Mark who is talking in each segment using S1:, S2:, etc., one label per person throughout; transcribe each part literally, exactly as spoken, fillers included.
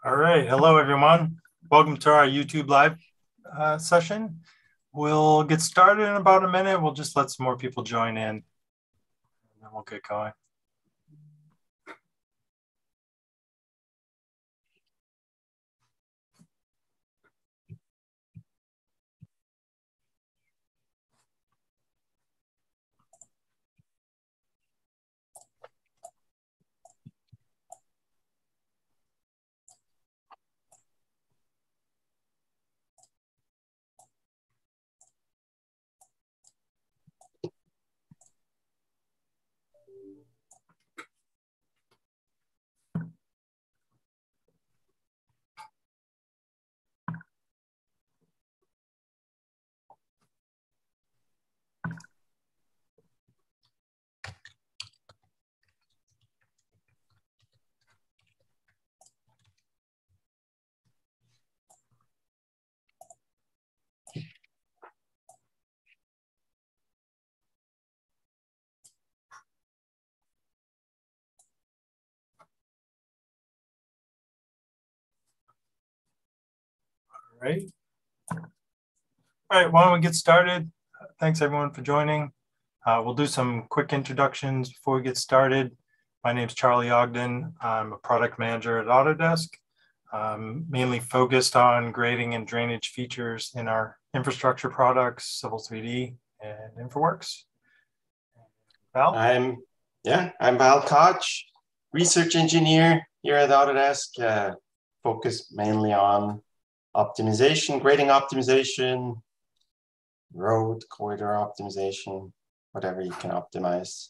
S1: All right. Hello, everyone. Welcome to our YouTube live uh, session. We'll get started in about a minute. We'll just let some more people join in, and then we'll get going. All right. All right. Why don't we get started? Thanks, everyone, for joining. Uh, we'll do some quick introductions before we get started. My name is Charlie Ogden. I'm a product manager at Autodesk, um, mainly focused on grading and drainage features in our infrastructure products, Civil three D, and InfraWorks. Val?
S2: I'm, yeah, I'm Val Koch, research engineer here at Autodesk, uh, focused mainly on optimization, grading optimization, road corridor optimization, whatever you can optimize.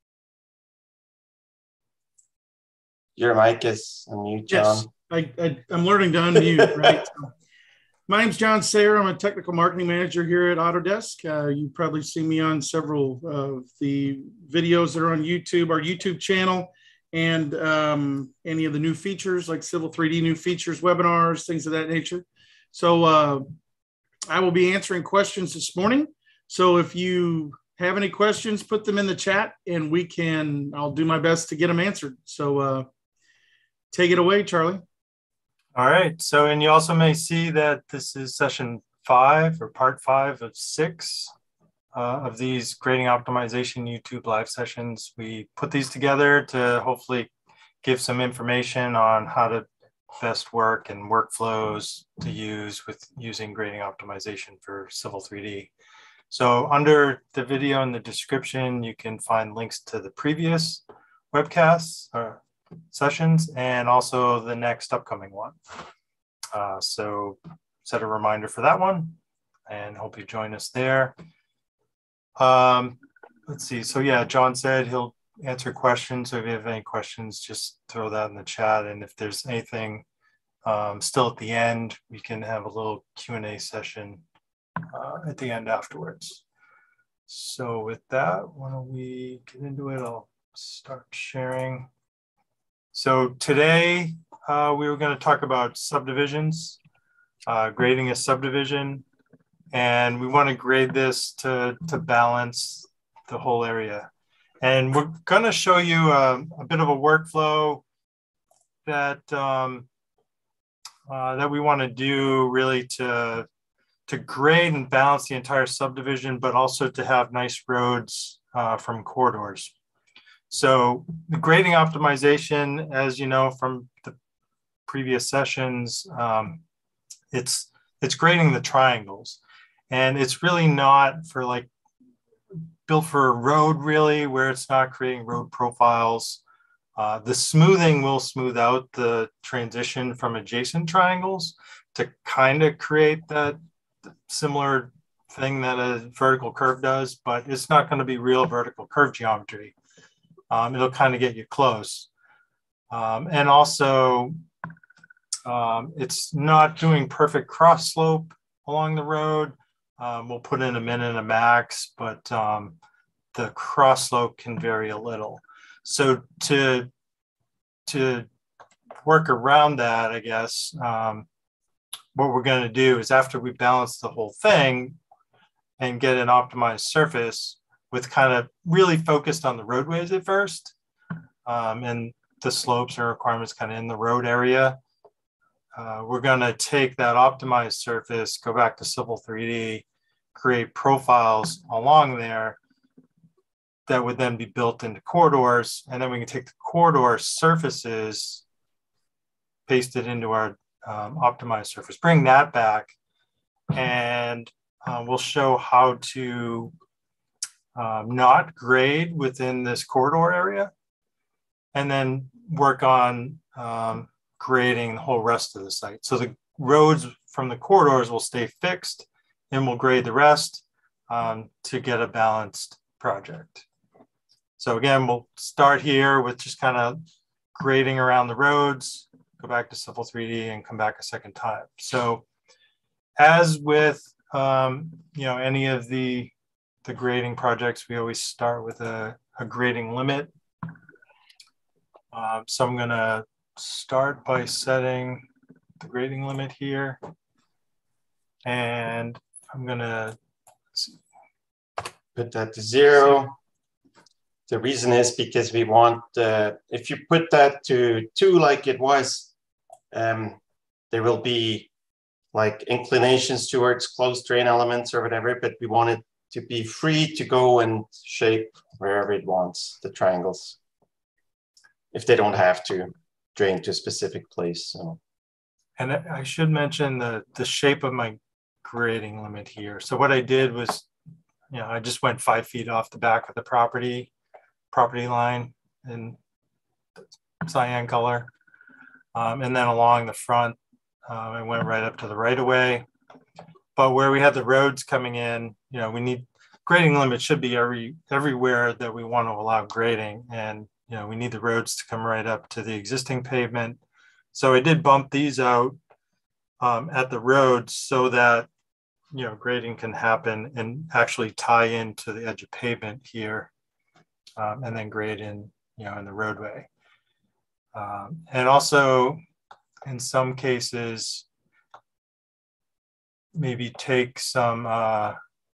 S2: Your mic is on mute, John.
S3: Yes, I, I, I'm learning to unmute, right? So, my name's John Sayer. I'm a technical marketing manager here at Autodesk. Uh, you probably see me on several of the videos that are on YouTube, our YouTube channel, and um, any of the new features like Civil three D new features, webinars, things of that nature. So uh, I will be answering questions this morning. So if you have any questions, put them in the chat and we can, I'll do my best to get them answered. So uh, take it away, Charlie.
S1: All right. So, and you also may see that this is session five or part five of six uh, of these grading optimization YouTube live sessions. We put these together to hopefully give some information on how to best work and workflows to use with using grading optimization for Civil three D. So under the video in the description, you can find links to the previous webcasts or sessions and also the next upcoming one. Uh, so set a reminder for that one and hope you join us there. Um, let's see. So yeah, John said he'll answer questions. So if you have any questions, just throw that in the chat. And if there's anything um, still at the end, we can have a little Q and A session uh, at the end afterwards. So with that, why don't we get into it? I'll start sharing. So today uh, we were going to talk about subdivisions, uh, grading a subdivision, and we want to grade this to, to balance the whole area. And we're going to show you a, a bit of a workflow that um, uh, that we want to do really to, to grade and balance the entire subdivision, but also to have nice roads uh, from corridors. So the grading optimization, as you know from the previous sessions, um, it's it's grading the triangles, and it's really not for like built for a road really, where it's not creating road profiles. Uh, the smoothing will smooth out the transition from adjacent triangles to kind of create that similar thing that a vertical curve does, but it's not going to be real vertical curve geometry. Um, it'll kind of get you close. Um, and also, um, it's not doing perfect cross slope along the road. Um, we'll put in a min and a max, but um, the cross slope can vary a little. So to, to work around that, I guess, um, what we're going to do is after we balance the whole thing and get an optimized surface, with kind of really focused on the roadways at first, um, and the slopes and requirements kind of in the road area. uh, we're going to take that optimized surface, go back to Civil three D, create profiles along there that would then be built into corridors. And then we can take the corridor surfaces, paste it into our um, optimized surface, bring that back, and uh, we'll show how to um, not grade within this corridor area, and then work on um, grading the whole rest of the site. So the roads from the corridors will stay fixed, and we'll grade the rest um, to get a balanced project. So again, we'll start here with just kind of grading around the roads, go back to Civil three D and come back a second time. So as with um, you know, any of the, the grading projects, we always start with a, a grading limit. Um, so I'm gonna start by setting the grading limit here. And I'm gonna let's see.
S2: Put that to zero. The reason is because we want, uh, if you put that to two like it was, um, there will be like inclinations towards closed drain elements or whatever, but we want it to be free to go and shape wherever it wants, the triangles, if they don't have to drain to a specific place. So.
S1: And I should mention the, the shape of my grading limit here. So what I did was, you know, I just went five feet off the back of the property, property line in cyan color. Um, and then along the front, uh, I went right up to the right of way. But where we have the roads coming in, you know, we need grading limit should be every everywhere that we want to allow grading. And, you know, we need the roads to come right up to the existing pavement. So I did bump these out um, at the roads so that, you know, grading can happen and actually tie into the edge of pavement here, um, and then grade in, you know, in the roadway. Um, and also, in some cases, maybe take some uh,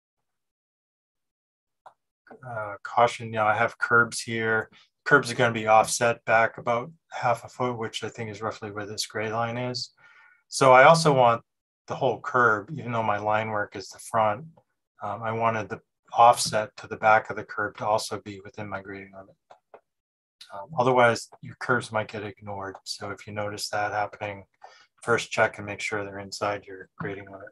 S1: uh, caution. You know, I have curbs here. Curbs are going to be offset back about half a foot, which I think is roughly where this gray line is. So I also want the whole curb, even though my line work is the front, um, I wanted the offset to the back of the curb to also be within my grading limit. Um, otherwise, your curves might get ignored. So if you notice that happening, first check and make sure they're inside your grading limit.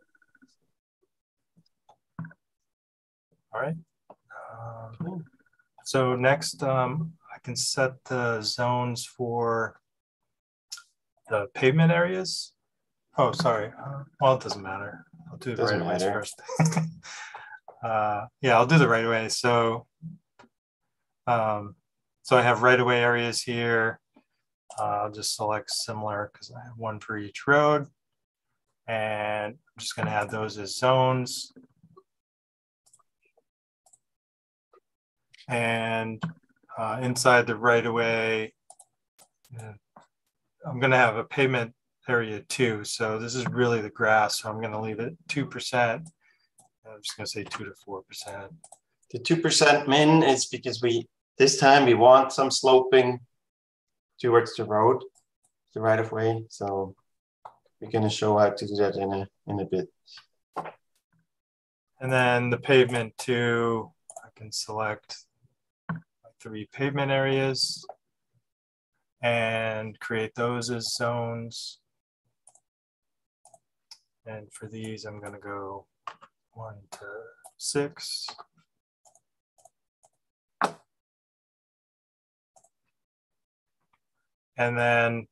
S1: All right. Um, so next, um, I can set the zones for the pavement areas. Oh, sorry. Uh, well, it doesn't matter. I'll do the right of ways first. uh, yeah, I'll do the right of way. So, um, so I have right of way areas here. Uh, I'll just select similar because I have one for each road. And I'm just going to add those as zones. And uh, inside the right of way, uh, I'm going to have a pavement area too. So this is really the grass. So I'm going to leave it two percent. I'm just going to say two to four percent.
S2: The two percent min is because we, this time we want some sloping towards the road, the right of way. So we're going to show how to do that in a, in a bit.
S1: And then the pavement too, I can select three pavement areas and create those as zones. And for these, I'm going to go one to six. And then,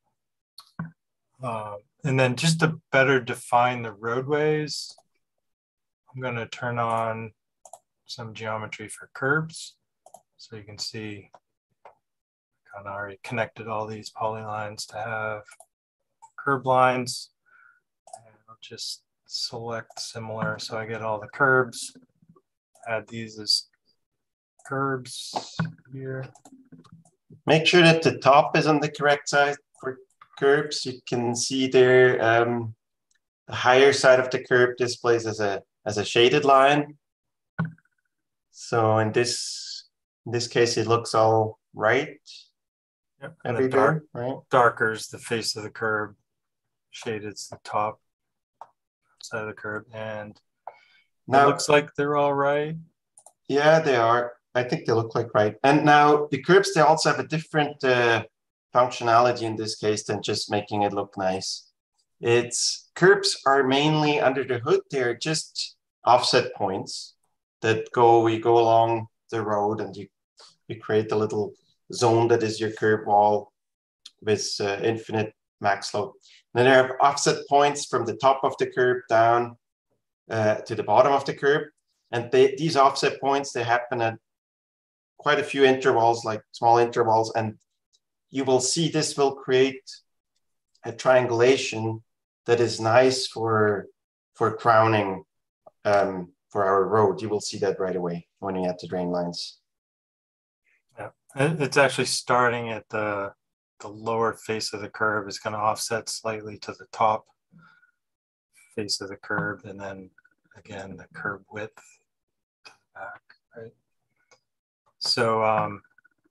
S1: uh, and then just to better define the roadways, I'm going to turn on some geometry for curbs. So you can see I kind of already connected all these polylines to have curb lines. And I'll just select similar so I get all the curbs. Add these as curbs here.
S2: Make sure that the top is on the correct side for curbs. You can see there um, the higher side of the curb displays as a as a shaded line. So in this in this case, it looks all right.
S1: Yep. And the dark, right? Darker is the face of the curb. shaded to the top side of the curb, and
S2: now
S1: it looks like they're all right.
S2: Yeah, they are. I think they look like right. And now the curbs, they also have a different uh, functionality in this case than just making it look nice. It's curbs are mainly under the hood. They're just offset points that go, we go along the road and you, you create a little zone that is your curb wall with uh, infinite max slope. Then there are offset points from the top of the curb down uh, to the bottom of the curb. And they, these offset points, they happen at quite a few intervals, like small intervals. And you will see this will create a triangulation that is nice for, for crowning um, for our road. You will see that right away when you add the drain lines.
S1: Yeah, it's actually starting at the, the lower face of the curb is going to offset slightly to the top face of the curb. And then again, the curb width to the back, right? So, um,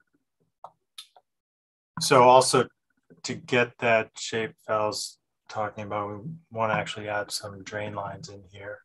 S1: so also to get that shape Val's talking about, we want to actually add some drain lines in here.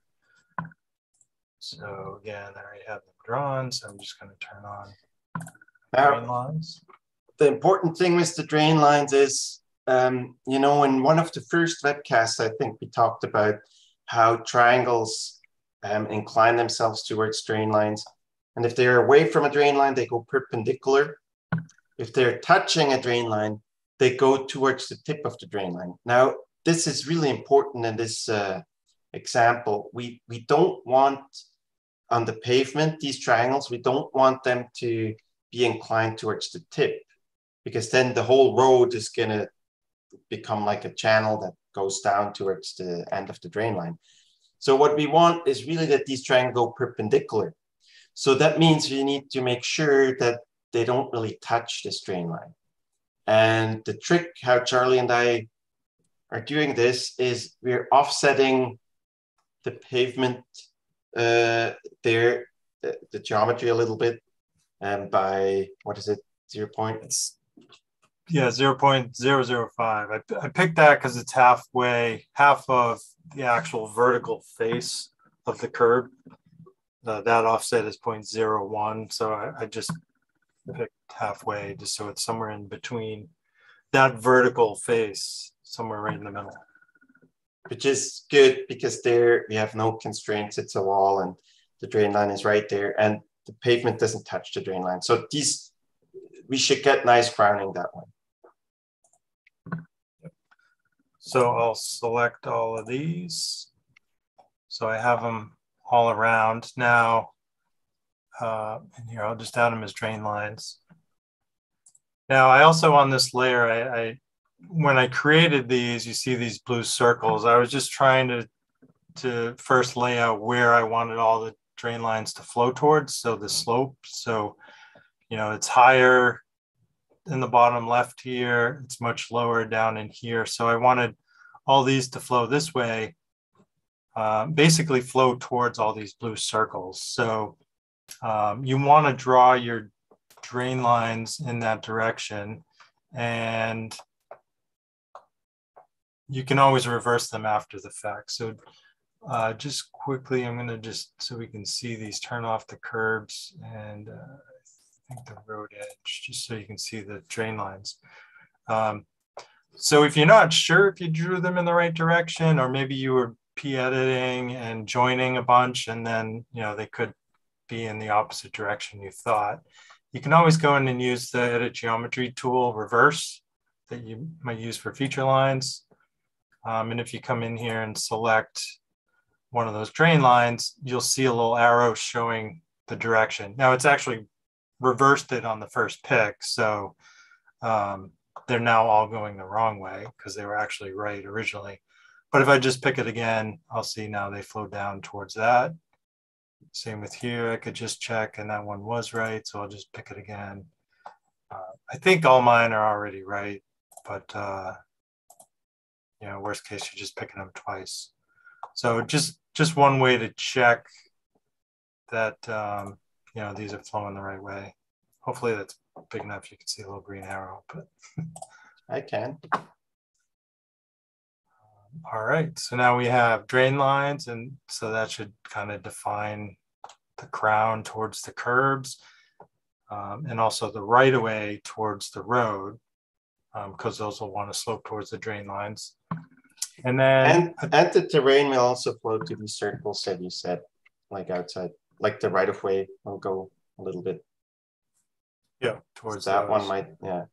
S1: So again, I already have them drawn, so I'm just going to turn on
S2: now,
S1: drain lines.
S2: The important thing with the drain lines is, um, you know, in one of the first webcasts, I think we talked about how triangles um, incline themselves towards drain lines. And if they're away from a drain line, they go perpendicular. If they're touching a drain line, they go towards the tip of the drain line. Now, this is really important in this uh, example. We, we don't want on the pavement, these triangles, we don't want them to be inclined towards the tip, because then the whole road is going to become like a channel that goes down towards the end of the drain line. So what we want is really that these triangles go perpendicular. So that means we need to make sure that they don't really touch this drain line. And the trick how Charlie and I are doing this is we're offsetting the pavement uh, there, the, the geometry a little bit, and by, what is it, zero point?
S1: It's, yeah, zero point zero zero five. I, I picked that because it's halfway, half of the actual vertical face of the curb. Uh, that offset is zero point zero one, so I, I just picked halfway just so it's somewhere in between that vertical face, somewhere right in the middle.
S2: Which is good because there we have no constraints. It's a wall and the drain line is right there and the pavement doesn't touch the drain line. So these, we should get nice crowning that way.
S1: So I'll select all of these. So I have them all around now. Uh, and here, I'll just add them as drain lines. Now, I also on this layer, I, I when I created these, you see these blue circles. I was just trying to, to first lay out where I wanted all the drain lines to flow towards. So the slope. So, you know, it's higher in the bottom left here. It's much lower down in here. So I wanted all these to flow this way, uh, basically flow towards all these blue circles. So um, you want to draw your drain lines in that direction, and you can always reverse them after the fact. So uh, just quickly, I'm going to just, so we can see these, turn off the curbs and uh, I think the road edge, just so you can see the drain lines. Um, so if you're not sure if you drew them in the right direction, or maybe you were p-editing and joining a bunch and then, you know, they could be in the opposite direction you thought, you can always go in and use the edit geometry tool reverse that you might use for feature lines. Um, and if you come in here and select one of those drain lines, you'll see a little arrow showing the direction. Now it's actually reversed it on the first pick. So um, they're now all going the wrong way because they were actually right originally. But if I just pick it again, I'll see now they flow down towards that. Same with here, I could just check and that one was right. So I'll just pick it again. Uh, I think all mine are already right, but uh, you know, worst case, you're just picking them twice. So just, just one way to check that, um, you know, these are flowing the right way. Hopefully that's big enough. You can see a little green arrow, but
S2: I can.
S1: All right, so now we have drain lines, and so that should kind of define the crown towards the curbs, um, and also the right of way towards the road, because um, those will want to slope towards the drain lines. And then
S2: and, and the terrain will also flow to these circles that you said, like outside, like the right of way will go a little bit.
S1: Yeah, towards
S2: so that
S1: those.
S2: one might, yeah.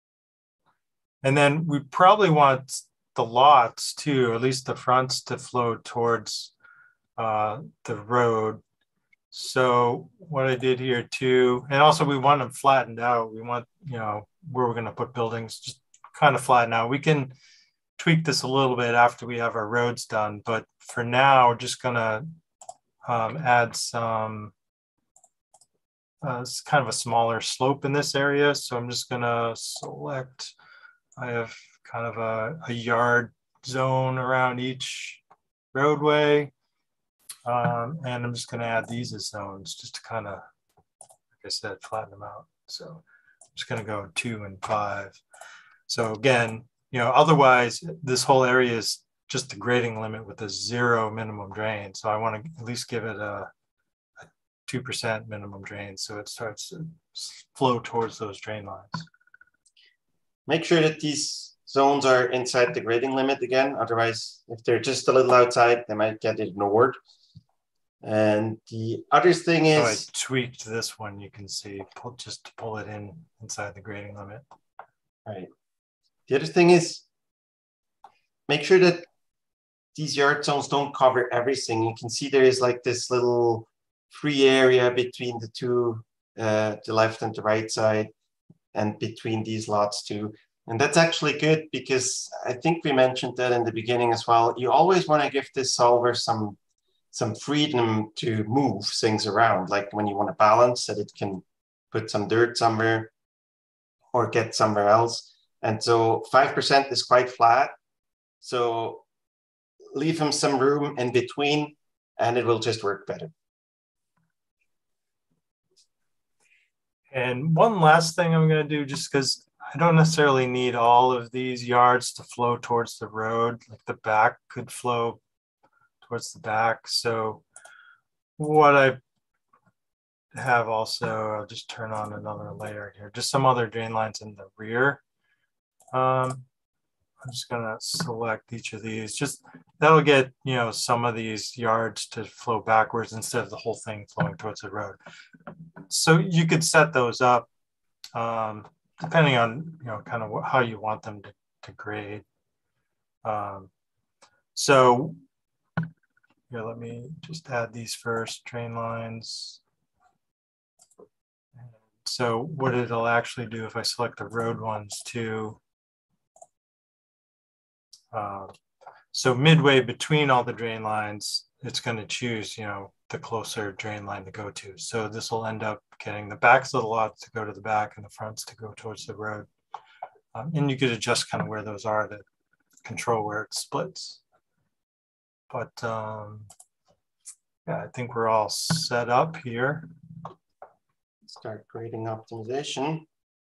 S1: And then we probably want the lots too, at least the fronts, to flow towards uh, the road. So what I did here too, and also we want them flattened out. We want, you know, where we're going to put buildings, just kind of flatten out. We can tweak this a little bit after we have our roads done, but for now, we're just going to um, add some, uh, it's kind of a smaller slope in this area. So I'm just going to select, I have kind of a, a yard zone around each roadway. Um, and I'm just going to add these as zones just to kind of, like I said, flatten them out. So I'm just going to go two and five. So again, you know, otherwise this whole area is just the grading limit with a zero minimum drain. So I want to at least give it a, a two percent minimum drain. So it starts to flow towards those drain lines.
S2: Make sure that these zones are inside the grading limit again. Otherwise, if they're just a little outside, they might get ignored. And the other thing is,
S1: so I tweaked this one. You can see, pull, just to pull it in inside the grading limit.
S2: Right. The other thing is, make sure that these yard zones don't cover everything. You can see there is like this little free area between the two, uh, the left and the right side, and between these lots too. And that's actually good because I think we mentioned that in the beginning as well. You always want to give this solver some some freedom to move things around, like when you want to balance that it can put some dirt somewhere or get somewhere else. And so five percent is quite flat. So leave him some room in between and it will just work better.
S1: And one last thing I'm going to do, just because I don't necessarily need all of these yards to flow towards the road, like the back could flow towards the back. So what I have also, I'll just turn on another layer here, just some other drain lines in the rear. Um, I'm just gonna select each of these, just that'll get, you know, some of these yards to flow backwards instead of the whole thing flowing towards the road. So you could set those up um, depending on, you know, kind of how you want them to, to grade. Um, so here, let me just add these first drain lines. So what it'll actually do if I select the road ones too. Uh, so midway between all the drain lines, it's going to choose, you know, the closer drain line to go to. So this will end up getting the backs of the lots to go to the back and the fronts to go towards the road. Um, and you could adjust kind of where those are to control where it splits. But um, yeah, I think we're all set up here.
S2: Start grading optimization.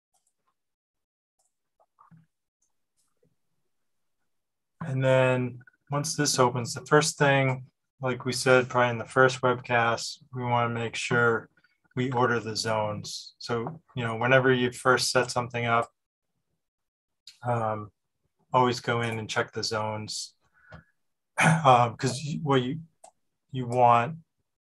S1: And then once this opens, the first thing, like we said, probably in the first webcast, we want to make sure we order the zones. So, you know, whenever you first set something up, um, always go in and check the zones. Because um, what you, you want.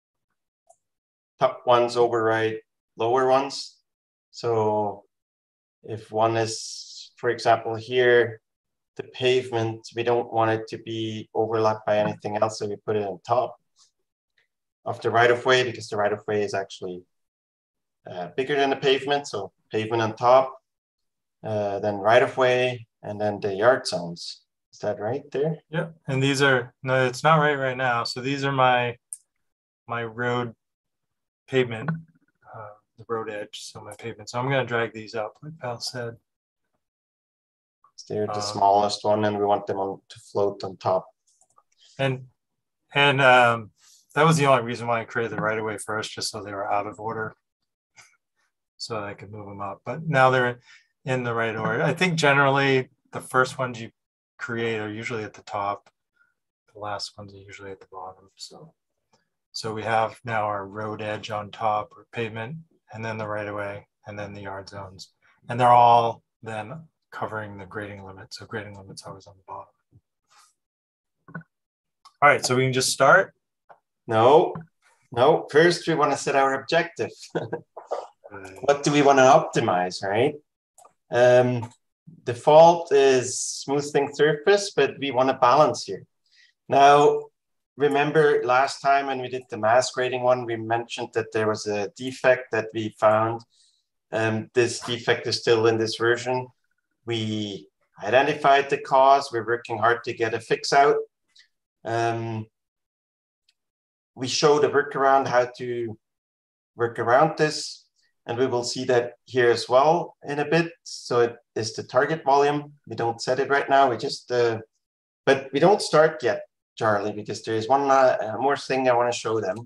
S2: Top ones override lower ones. So if one is, for example, here, the pavement, we don't want it to be overlapped by anything else, so we put it on top of the right-of-way because the right-of-way is actually uh, bigger than the pavement. So pavement on top, uh, then right-of-way, and then the yard zones. Is that right there?
S1: Yeah, and these are, no, it's not right right now. So these are my, my road pavement, uh, the road edge, so my pavement. So I'm going to drag these up, like Val said.
S2: They're the
S1: um,
S2: smallest one, and we want them on to float on top.
S1: And and um, that was the only reason why I created the right of way first, just so they were out of order, so that I could move them up. But now they're in the right order. I think generally the first ones you create are usually at the top. the last ones are usually at the bottom. So, so we have now our road edge on top, or pavement, and then the right of way, and then the yard zones. And they're all then covering the grading limit. So grading limit's always on the bottom. All right, so we can just start.
S2: No, no, first we want to set our objective. What do we want to optimize, right? Um, default is smoothing surface, but we want to balance here. Now, remember last time when we did the mass grading one, we mentioned that there was a defect that we found. Um, this defect is still in this version. We identified the cause. We're working hard to get a fix out. Um, we showed a workaround how to work around this. And we will see that here as well in a bit. So it is the target volume. We don't set it right now. We just, uh, but we don't start yet, Charlie, because there is one uh, more thing I want to show them.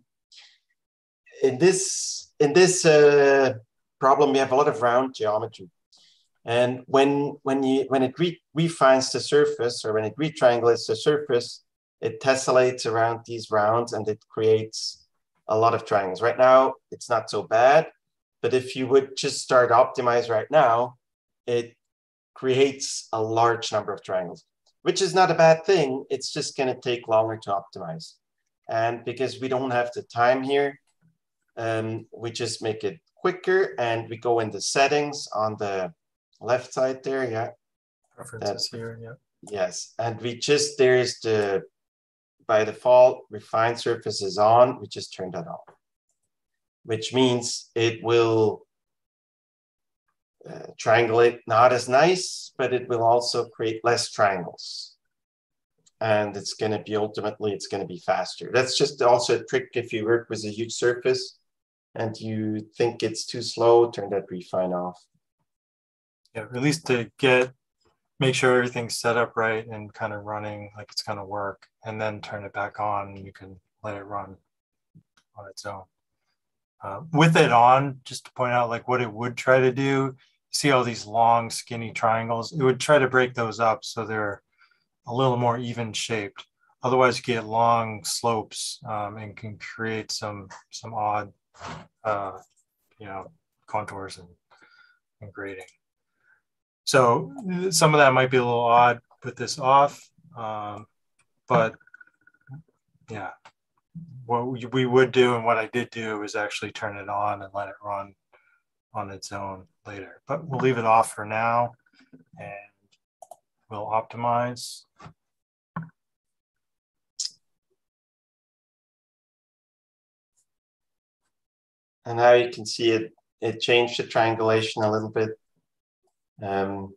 S2: In this, in this uh, problem, we have a lot of round geometry. And when, when, you, when it re refines the surface, or when it retriangulates the surface, it tessellates around these rounds and it creates a lot of triangles. Right now, it's not so bad. But if you would just start optimize right now, it creates a large number of triangles, which is not a bad thing. It's just going to take longer to optimize. And because we don't have the time here, um, we just make it quicker and we go in the settings on the left side there. Yeah.
S1: Preferences here. Yeah.
S2: Yes. And we just, there's the, by default, refine surface is on. We just turn that on, which means it will uh, triangulate not as nice, but it will also create less triangles. And it's going to be, ultimately, it's going to be faster. That's just also a trick if you work with a huge surface and you think it's too slow, turn that refine off.
S1: Yeah, at least to get, make sure everything's set up right and kind of running like it's going to work, and then turn it back on and you can let it run on its own. Uh, with it on, just to point out like what it would try to do, you see all these long skinny triangles, it would try to break those up so they're a little more even shaped. Otherwise you get long slopes um, and can create some some odd uh, you know, contours and, and grading. So some of that might be a little odd, put this off, um, but yeah. What we would do and what I did do is actually turn it on and let it run on its own later. But we'll leave it off for now and we'll optimize.
S2: And now you can see it, it changed the triangulation a little bit. Um,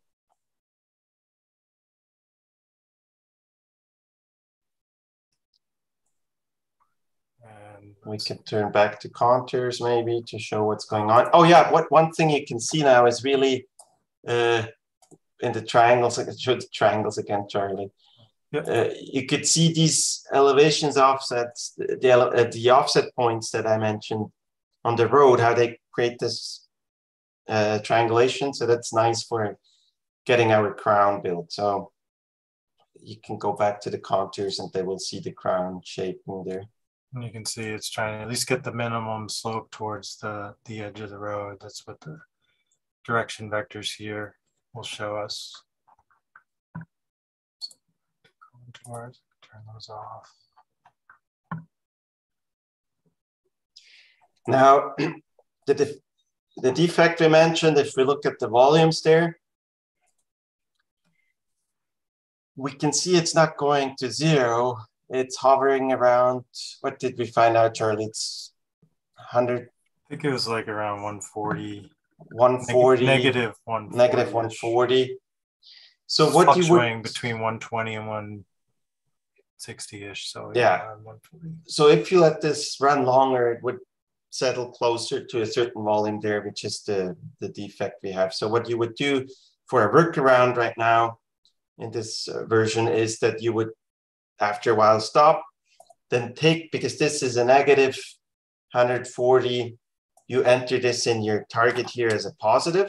S2: We can turn back to contours maybe to show what's going on. Oh yeah, what one thing you can see now is really uh, in the triangles, I can show the triangles again, Charlie. Yep. Uh, you could see these elevations offsets, the, uh, the offset points that I mentioned on the road, how they create this uh, triangulation. So that's nice for getting our crown built. So you can go back to the contours and they will see the crown shaping there.
S1: And you can see it's trying to at least get the minimum slope towards the, the edge of the road. That's what the direction vectors here will show us. Contours, turn those off.
S2: Now, the, def the defect we mentioned, if we look at the volumes there, we can see it's not going to zero. It's hovering around, what did we find out, Charlie? It's one hundred.
S1: I think it was like around one forty.
S2: one forty.
S1: Neg negative one forty.
S2: Negative one forty. So what you would...
S1: Fluctuating between one twenty and one sixty-ish. So
S2: yeah.
S1: one forty.
S2: So if you let this run longer, it would settle closer to a certain volume there, which is the, the defect we have. So what you would do for a workaround right now in this uh, version is that you would, after a while, stop, then take, because this is a negative one hundred forty, you enter this in your target here as a positive,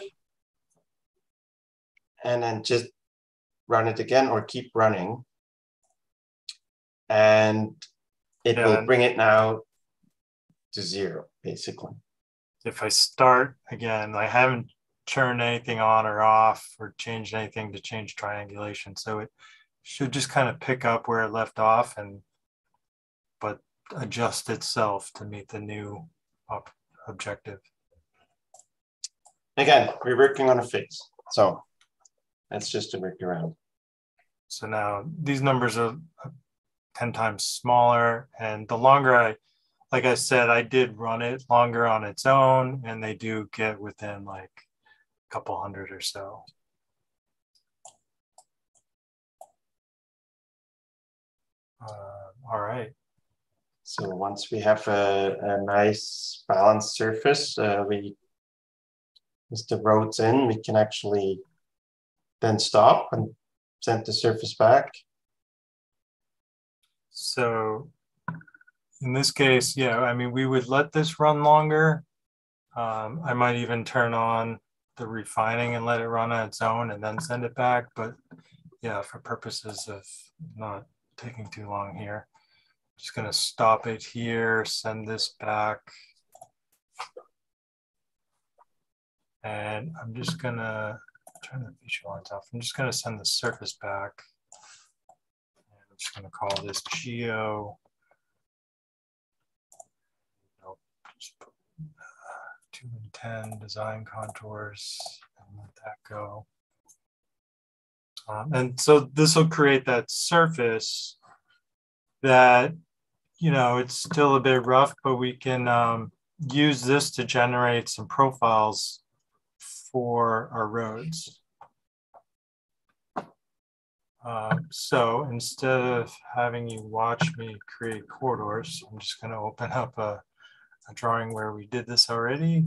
S2: and then just run it again or keep running. and it
S1: Yeah,
S2: will
S1: and
S2: bring it now to zero, basically.
S1: if I start again, I haven't turned anything on or off or changed anything to change triangulation. So it should just kind of pick up where it left off and but adjust itself to meet the new op objective.
S2: Again, we're working on a fix. So that's just a workaround.
S1: So now these numbers are ten times smaller, and the longer I, like I said, I did run it longer on its own, and they do get within like a couple hundred or so. Uh, all right.
S2: So once we have a, a nice balanced surface, uh, we, as the road's in, we can actually then stop and send the surface back.
S1: So in this case, yeah, I mean, we would let this run longer. Um, I might even turn on the refining and let it run on its own and then send it back. But yeah, for purposes of not taking too long here, I'm just going to stop it here, send this back. And I'm just going to turn the feature lines off. I'm just going to send the surface back. And I'm just going to call this geo. Nope, just put, uh, two and ten design contours and let that go. Um, and so this will create that surface that, you know, it's still a bit rough, but we can um, use this to generate some profiles for our roads. Uh, so instead of having you watch me create corridors, I'm just going to open up a, a drawing where we did this already.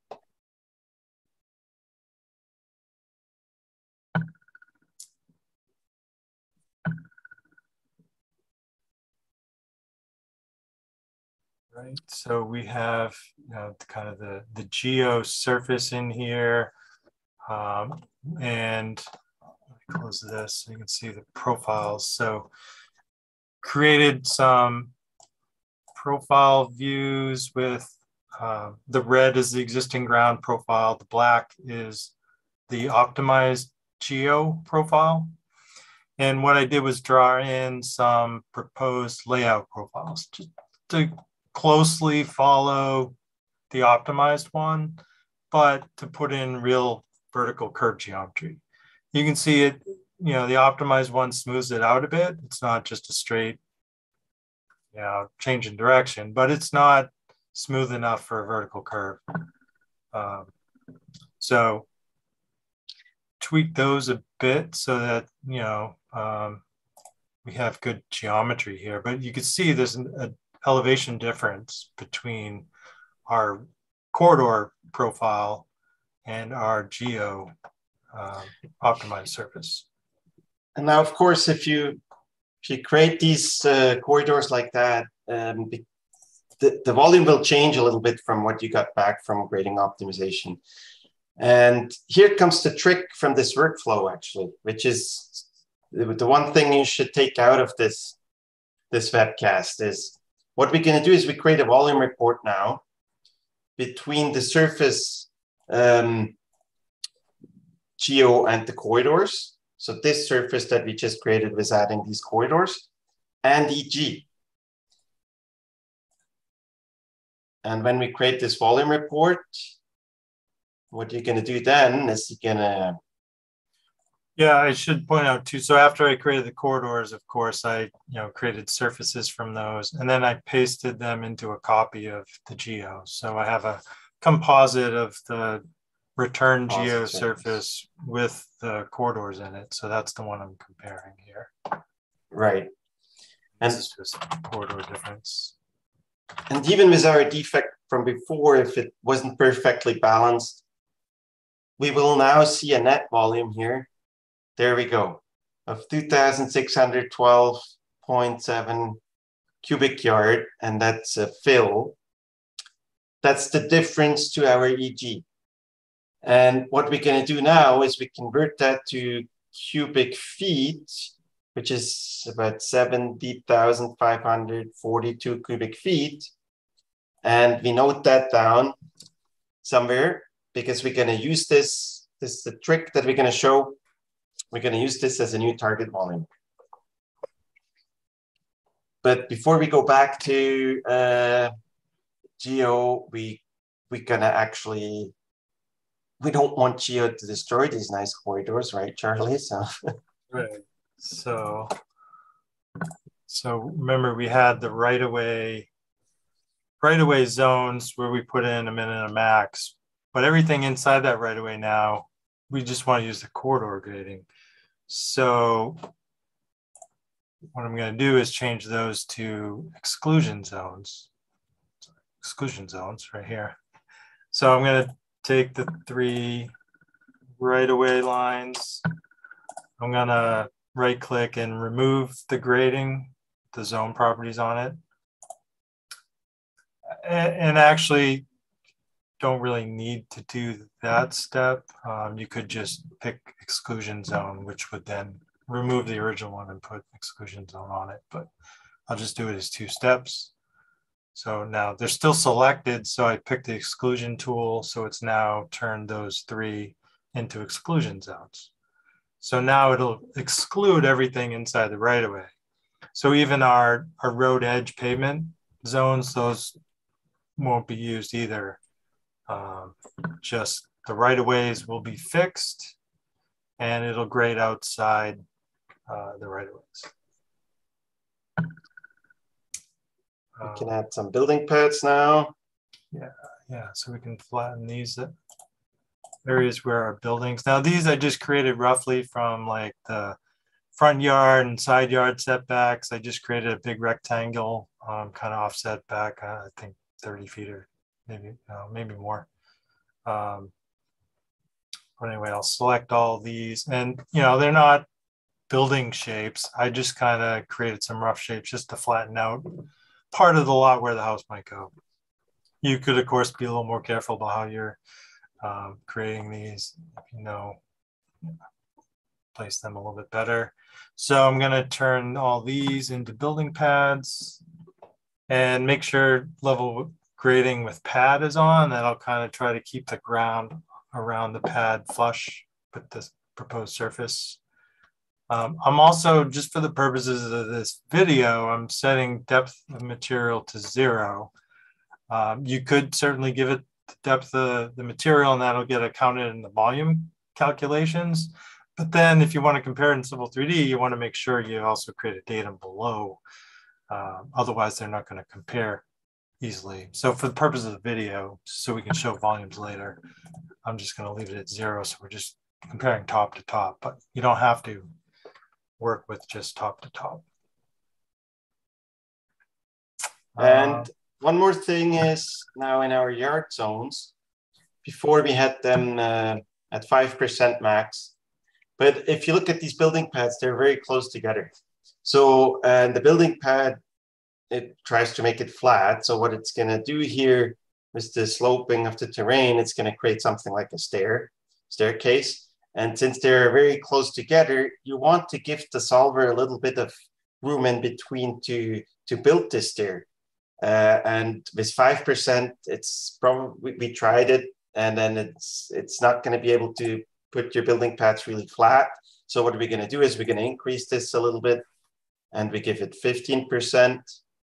S1: Right, so we have, you know, kind of the, the geo surface in here. Um, and let me close this so you can see the profiles. So created some profile views with uh, the red is the existing ground profile. The black is the optimized geo profile. And what I did was draw in some proposed layout profiles just to closely follow the optimized one, but to put in real vertical curve geometry. You can see it, you know, the optimized one smooths it out a bit. It's not just a straight, you know, change in direction, but it's not smooth enough for a vertical curve. Um, so tweak those a bit so that, you know, um, we have good geometry here, but you can see there's an a elevation difference between our corridor profile and our geo um, optimized surface.
S2: And now, of course, if you if you create these uh, corridors like that, um, the, the volume will change a little bit from what you got back from grading optimization. And here comes the trick from this workflow, actually, which is the, the one thing you should take out of this, this webcast is what we're going to do is we create a volume report now between the surface um, geo and the corridors. So this surface that we just created was adding these corridors and E G. And when we create this volume report, what you're going to do then is you're going to...
S1: Yeah, I should point out too. So after I created the corridors, of course, I you know created surfaces from those, and then I pasted them into a copy of the geo. So I have a composite of the return geo surface with the corridors in it. So that's the one I'm comparing here.
S2: Right. And
S1: this is just corridor difference.
S2: And even with our defect from before, if it wasn't perfectly balanced, we will now see a net volume here. There we go, of two thousand six hundred twelve point seven cubic yard, and that's a fill. That's the difference to our E G. And what we're going to do now is we convert that to cubic feet which is about seventy thousand five hundred forty-two cubic feet. And we note that down somewhere because we're going to use this. This is the trick that we're going to show. We're going to use this as a new target volume. But before we go back to uh, Geo, we, we're going to actually, we don't want Geo to destroy these nice corridors, right, Charlie? So.
S1: Right. So, so remember we had the right-of-way right-of-way zones where we put in a min and a max, but everything inside that right-of-way now, we just want to use the corridor grading. So what I'm going to do is change those to exclusion zones. Exclusion zones right here. So I'm going to take the three right-of-way lines. I'm going to right-click and remove the grading, the zone properties on it. And actually don't really need to do that step. Um, you could just pick exclusion zone, which would then remove the original one and put exclusion zone on it. But I'll just do it as two steps. So now they're still selected. So I picked the exclusion tool. So it's now turned those three into exclusion zones. So now it'll exclude everything inside the right of way. So even our, our road edge pavement zones, those won't be used either. Um, just the right of ways will be fixed and it'll grade outside uh, the right of ways.
S2: We can add some building pads now.
S1: Yeah, yeah. So we can flatten these areas where our buildings. Now these I just created roughly from like the front yard and side yard setbacks. I just created a big rectangle, um, kind of offset back. Uh, I think thirty feet or maybe uh, maybe more. Um, but anyway, I'll select all these, and you know they're not building shapes. I just kind of created some rough shapes just to flatten out part of the lot where the house might go. You could, of course, be a little more careful about how you're um, creating these. You know, place them a little bit better. So I'm going to turn all these into building pads and make sure level grading with pad is on. Then I'll kind of try to keep the ground around the pad flush with this proposed surface. Um, I'm also, just for the purposes of this video, I'm setting depth of material to zero. Um, you could certainly give it the depth of the material and that'll get accounted in the volume calculations. But then if you want to compare it in Civil three D, you want to make sure you also create a datum below. Um, otherwise, they're not going to compare easily. So for the purpose of the video, so we can show volumes later, I'm just going to leave it at zero. So we're just comparing top to top, but you don't have to work with just top to top.
S2: And
S1: Uh,
S2: one more thing is now in our yard zones, before we had them uh, at five percent max, but if you look at these building pads, they're very close together. So and the building pad, it tries to make it flat. So what it's gonna do here with the sloping of the terrain, it's gonna create something like a stair, staircase. And since they're very close together, you want to give the solver a little bit of room in between to, to build this stair. Uh, and with five percent, it's probably, we tried it, and then it's, it's not gonna be able to put your building pads really flat. So what we're gonna do is we're gonna increase this a little bit and we give it fifteen percent.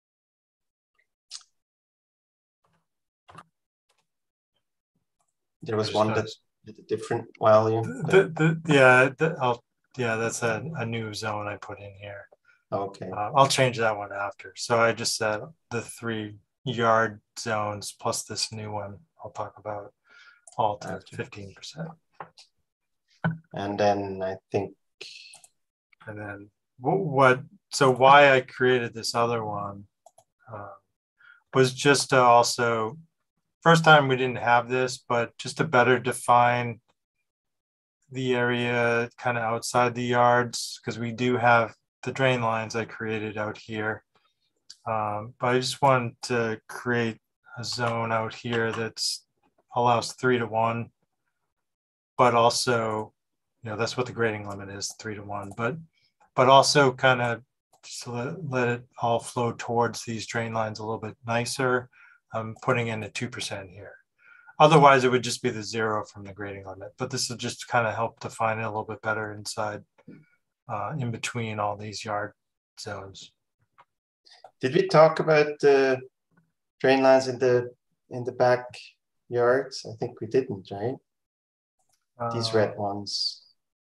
S2: There was one that a different value.
S1: The, the, yeah, the, I'll, yeah, that's a, a new zone I put in here.
S2: Okay.
S1: Uh, I'll change that one after. So I just said the three yard zones plus this new one I'll talk about all to fifteen percent.
S2: And then I think.
S1: And then what, so why I created this other one uh, was just to also, first time we didn't have this, but just to better define the area kind of outside the yards, because we do have the drain lines I created out here. Um, but I just wanted to create a zone out here that's allows three to one, but also, you know, that's what the grading limit is, three to one. But but also kind of just let, let it all flow towards these drain lines a little bit nicer. I'm putting in a two percent here. Otherwise, it would just be the zero from the grading limit, but this will just kind of help define it a little bit better inside, uh, in between all these yard zones.
S2: Did we talk about the drain lines in the in the backyards? I think we didn't, right? Uh, These red ones.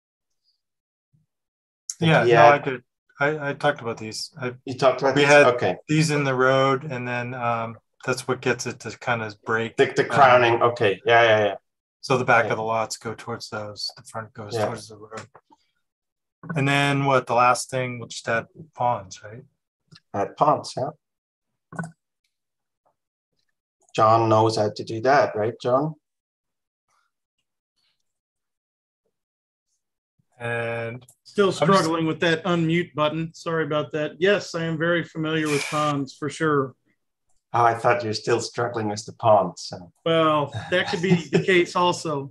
S1: Yeah, no, had, I did. I, I talked about these. I,
S2: you talked about
S1: we
S2: these?
S1: had
S2: okay.
S1: These in the road, and then um, that's what gets it to kind of break.
S2: The, the crowning, um, okay. Yeah, yeah, yeah.
S1: So the back
S2: yeah.
S1: of the lots go towards those. The front goes
S2: yeah.
S1: towards the road. And then what, the last thing, we'll just add ponds, right?
S2: Add ponds, yeah. John knows how to do that, right, John?
S1: And
S3: still struggling with that unmute button. Sorry about that. Yes, I am very familiar with ponds for sure.
S2: Oh, I thought you were still struggling with the ponds. So.
S3: Well, that could be the case also.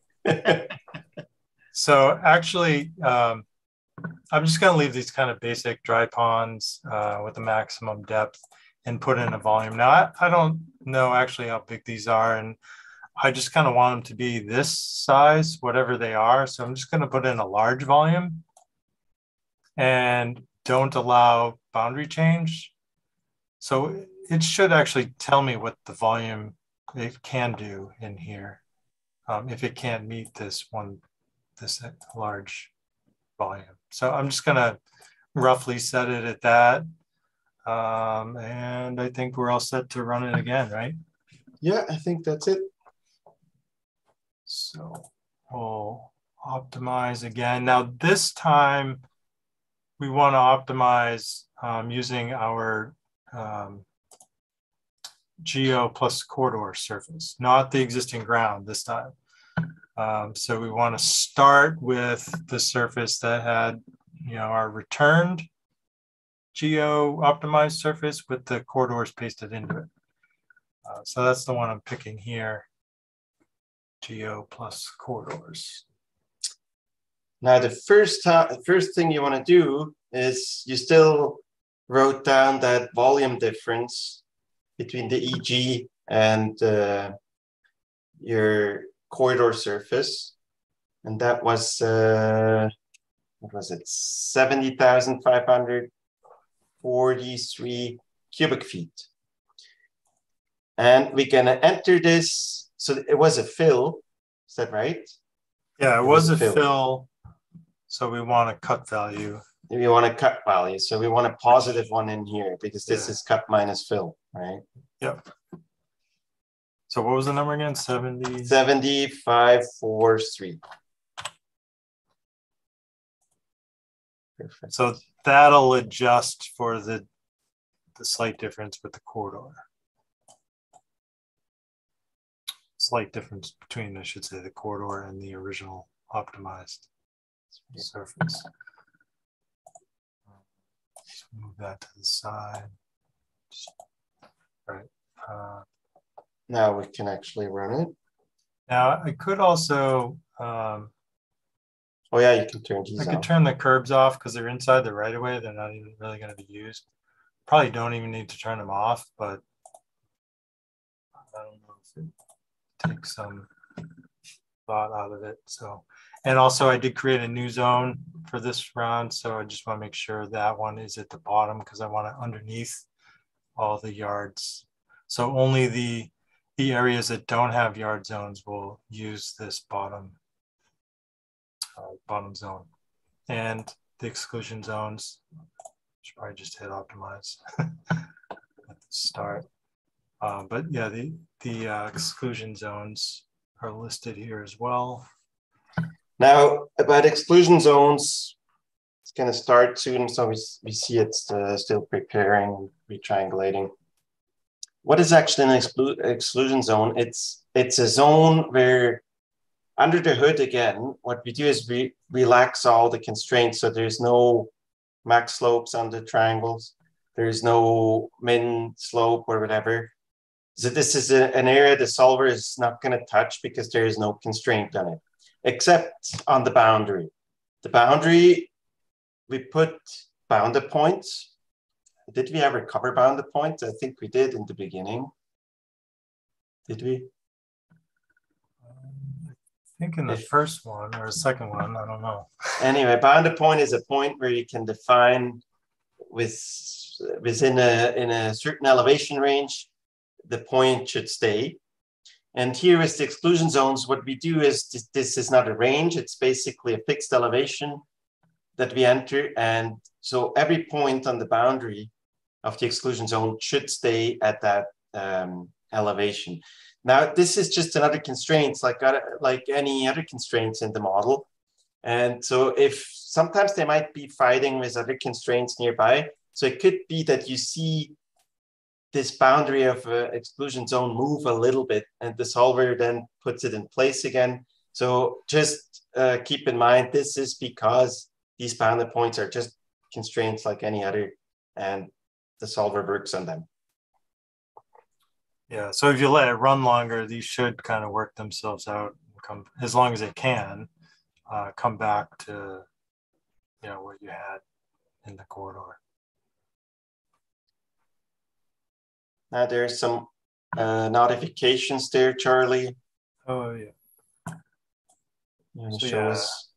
S1: So actually, um, I'm just going to leave these kind of basic dry ponds uh, with the maximum depth and put in a volume. Now, I, I don't know actually how big these are, and I just kind of want them to be this size, whatever they are. So I'm just going to put in a large volume and don't allow boundary change. So it should actually tell me what the volume it can do in here um, if it can't meet this one, this large volume. So I'm just going to roughly set it at that. Um, and I think we're all set to run it again, right?
S2: Yeah, I think that's it.
S1: So we'll optimize again. Now this time we want to optimize um, using our um, geo plus corridor surface, not the existing ground this time. Um, so we want to start with the surface that had, you know, our returned geo optimized surface with the corridors pasted into it. Uh, so that's the one I'm picking here. Geo plus corridors.
S2: Now the first the first thing you want to do is you still wrote down that volume difference between the E G and uh, your corridor surface, and that was uh, what was it? seventy thousand five hundred forty-three cubic feet, and we're gonna enter this. So it was a fill, is that right?
S1: Yeah, it, it was, was a fill. fill. So we want a cut value.
S2: We want a cut value. So we want a positive one in here because this yeah. is cut minus fill, right?
S1: Yep. So what was the number again? seventy?
S2: seventy-five forty-three.
S1: Perfect. So that'll adjust for the, the slight difference with the corridor. Slight difference between, I should say, the corridor and the original optimized surface. Just move that to the side. Just, right. Uh,
S2: now we can actually run it.
S1: Now I could also. Um,
S2: oh yeah, you can turn these.
S1: I could
S2: off.
S1: turn the curbs off because they're inside the right of way. They're not even really going to be used. Probably don't even need to turn them off, but I don't know if it take some thought out of it. So, and also I did create a new zone for this round. So I just want to make sure that one is at the bottom because I want it underneath all the yards. So only the, the areas that don't have yard zones will use this bottom, uh, bottom zone. And the exclusion zones, should probably just hit optimize at the start. Uh, but yeah, the, the uh, exclusion zones are listed here as well.
S2: Now, about exclusion zones, it's going to start soon. So we, we see it's uh, still preparing, retriangulating. What is actually an exclu exclusion zone? It's, it's a zone where under the hood, again, what we do is we relax all the constraints. So there's no max slopes on the triangles. There's no min slope or whatever. So this is a, an area the solver is not going to touch because there is no constraint on it, except on the boundary. The boundary we put bounded points. Did we ever cover bounded points? I think we did in the beginning. Did we?
S1: I think in the if, first one or the second one, I don't know.
S2: Anyway, bounded point is a point where you can define with within a in a certain elevation range, the point should stay. And here is the exclusion zones. What we do is this, this is not a range. It's basically a fixed elevation that we enter. And so every point on the boundary of the exclusion zone should stay at that um, elevation. Now, this is just another constraint, like, like any other constraints in the model. And so if sometimes they might be fighting with other constraints nearby. So it could be that you see this boundary of uh, exclusion zone move a little bit, and the solver then puts it in place again. So just uh, keep in mind, this is because these bounded points are just constraints like any other, and the solver works on them.
S1: Yeah, so if you let it run longer, these should kind of work themselves out, and come as long as they can, uh, come back to, you know, what you had in the corridor.
S2: Now there's some uh, notifications there, Charlie.
S1: Oh yeah.
S2: You want to
S1: so,
S2: show
S1: yeah.
S2: us?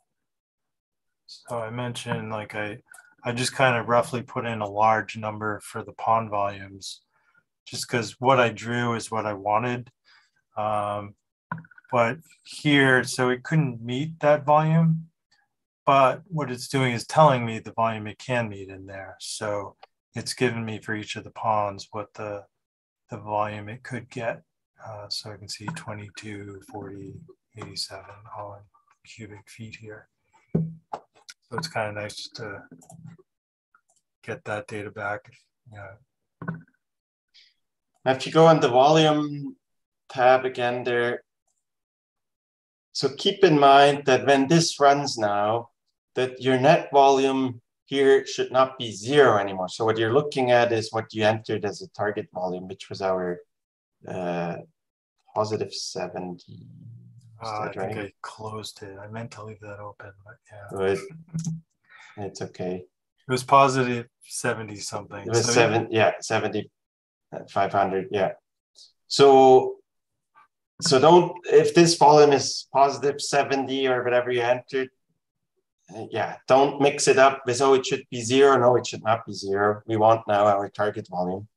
S1: So I mentioned, like I, I just kind of roughly put in a large number for the pond volumes, just because what I drew is what I wanted. Um, but here, so it couldn't meet that volume, but what it's doing is telling me the volume it can meet in there. So it's given me for each of the ponds what the, the volume it could get. Uh, so I can see twenty-two, forty, eighty-seven, all in cubic feet here. So it's kind of nice to get that data back. Yeah.
S2: Now, if you go on the volume tab again there, so keep in mind that when this runs now, that your net volume here should not be zero anymore. So what you're looking at is what you entered as a target volume, which was our uh, positive seventy.
S1: Uh, I think right? I closed it. I meant to leave that open, but yeah.
S2: Good. It's okay.
S1: It was positive seventy something.
S2: It was
S1: so
S2: seven, yeah, seventy, five hundred, yeah. So, so don't, if this volume is positive seventy or whatever you entered, yeah, don't mix it up with, oh, it should be zero. No, it should not be zero. We want now our target volume.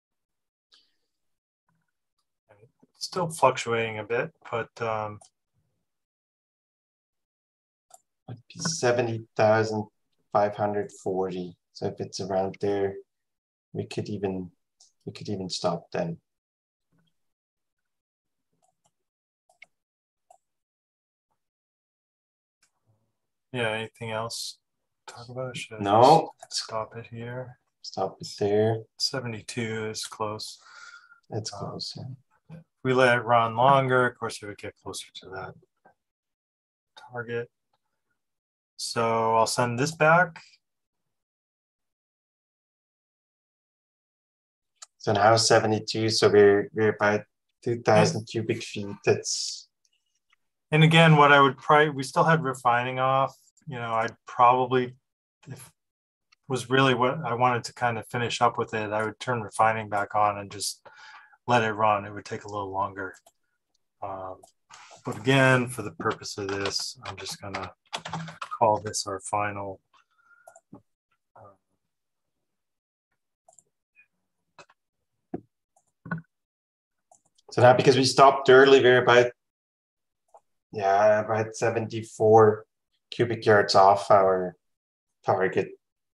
S1: Still fluctuating a bit, but um,
S2: would be seventy thousand five hundred forty. So if it's around there, we could even we could even stop then.
S1: Yeah, anything else to talk about? Should I
S2: no.
S1: Stop it here.
S2: Stop it there.
S1: seventy-two is close.
S2: It's close, um, yeah.
S1: If we let it run longer, of course, it would get closer to that target. So I'll send this back.
S2: So now seventy-two, so we're, we're about two thousand cubic feet. That's.
S1: And again, what I would probably, we still had refining off. You know, I'd probably, if was really what I wanted to kind of finish up with it, I would turn refining back on and just let it run. It would take a little longer. Um, but again, for the purpose of this, I'm just gonna call this our final.
S2: So now because we stopped early, we're about, yeah, about seventy-four cubic yards off our target.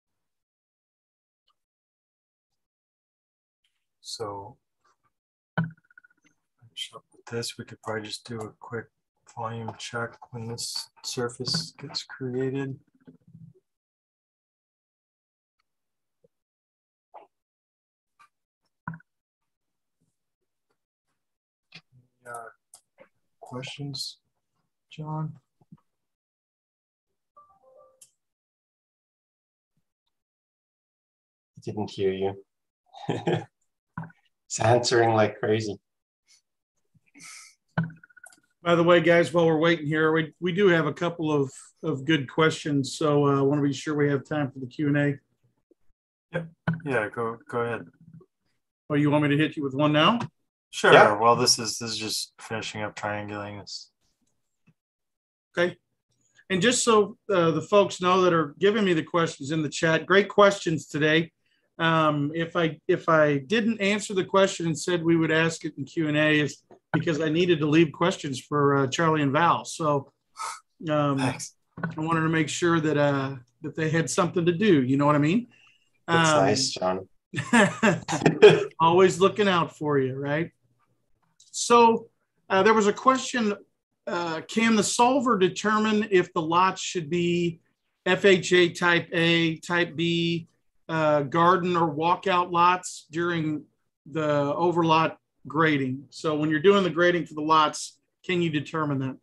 S1: So with this, we could probably just do a quick volume check when this surface gets created. Uh, questions, John?
S2: I didn't hear you. It's answering like crazy.
S3: By the way, guys, while we're waiting here, we, we do have a couple of, of good questions. So uh, I want to be sure we have time for the Q and A.
S1: Yep. Yeah, go go ahead.
S3: Oh, you want me to hit you with one now?
S1: Sure.
S2: Yeah.
S1: Well, this is this is just finishing up triangulating this.
S3: Okay. And just so uh, the folks know that are giving me the questions in the chat, great questions today. Um, if I if I didn't answer the question and said we would ask it in Q and A, is because I needed to leave questions for uh, Charlie and Val. So um,
S1: Thanks.
S3: I wanted to make sure that uh, that they had something to do. You know what I mean?
S2: That's
S3: um,
S2: nice, John.
S3: Always looking out for you, right? So uh, there was a question. Uh, can the solver determine if the lots should be F H A type A, type B, uh, garden or walkout lots during the overlot grading? So when you're doing the grading for the lots, can you determine that?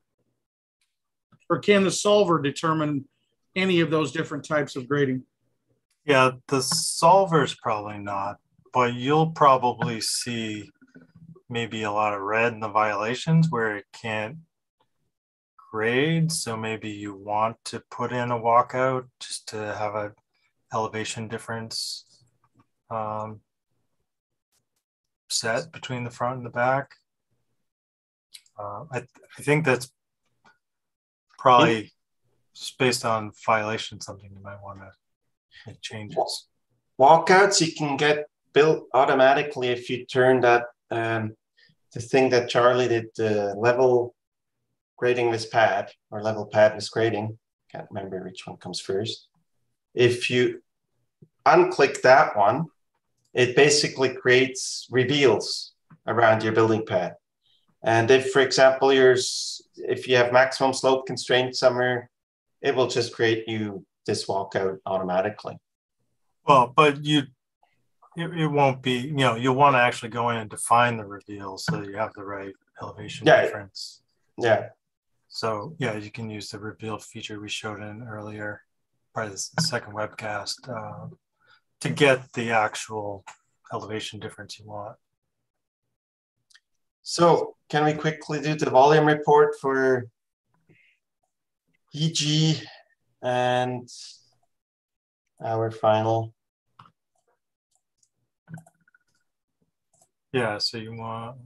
S3: Or can the solver determine any of those different types of grading?
S1: Yeah, the solver's probably not, but you'll probably see maybe a lot of red in the violations where it can't grade. So maybe you want to put in a walkout just to have a elevation difference um, set between the front and the back. Uh, I, I think that's probably just based on violation, something you might want to make changes.
S2: Walkouts you can get built automatically if you turn that um, the thing that Charlie did, the uh, level grading with pad or level pad with grading. Can't remember which one comes first. If you unclick that one, it basically creates reveals around your building pad. And if, for example, yours, if you have maximum slope constraint somewhere, it will just create you this walkout automatically.
S1: Well, but you, it, it won't be, you know, you'll want to actually go in and define the reveal so that you have the right elevation
S2: yeah.
S1: difference.
S2: Yeah.
S1: So yeah, you can use the reveal feature we showed in earlier, probably the second webcast, uh, to get the actual elevation difference you want.
S2: So can we quickly do the volume report for E G and our final?
S1: Yeah, so you want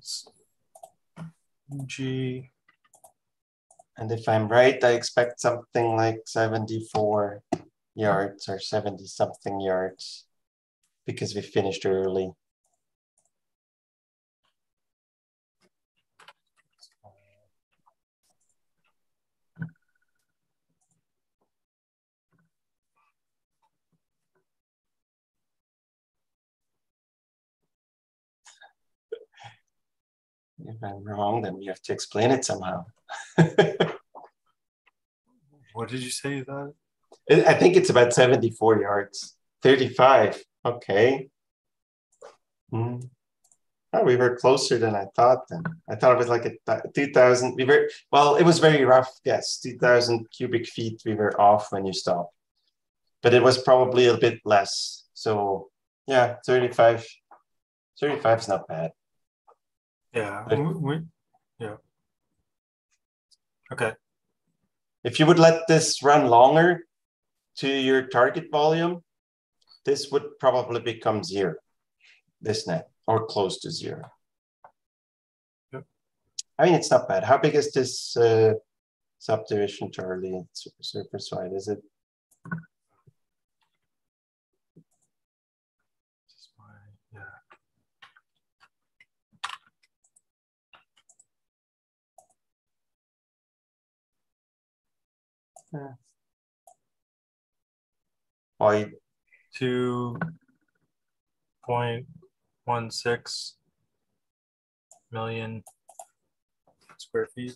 S1: E G.
S2: And if I'm right, I expect something like seventy-four yards or seventy something yards because we finished early. If I'm wrong, then we have to explain it somehow.
S1: What did you say that?
S2: I think it's about seventy-four yards. thirty-five. Okay. Mm. Oh, we were closer than I thought then. I thought it was like a two thousand. We were, well, it was very rough guess. two thousand cubic feet we were off when you stopped. But it was probably a bit less. So yeah, thirty-five. thirty-five is not bad.
S1: Yeah.
S2: But
S1: we, we, yeah. Okay.
S2: if you would let this run longer to your target volume, this would probably become zero, this net, or close to zero.
S1: Yep.
S2: I mean, it's not bad. How big is this uh, subdivision, Charlie? Super surface wide, is it?
S1: Yeah.
S2: Yeah. Why?
S1: two point one six million square feet.